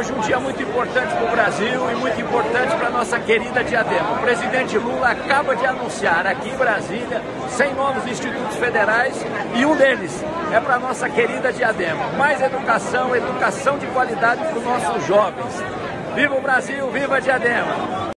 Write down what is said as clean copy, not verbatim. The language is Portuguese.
hoje um dia muito importante para o Brasil e muito importante para a nossa querida Diadema. O presidente Lula acaba de anunciar aqui em Brasília 100 novos institutos federais e um deles é para a nossa querida Diadema. Mais educação, educação de qualidade para os nossos jovens. Viva o Brasil, viva a Diadema!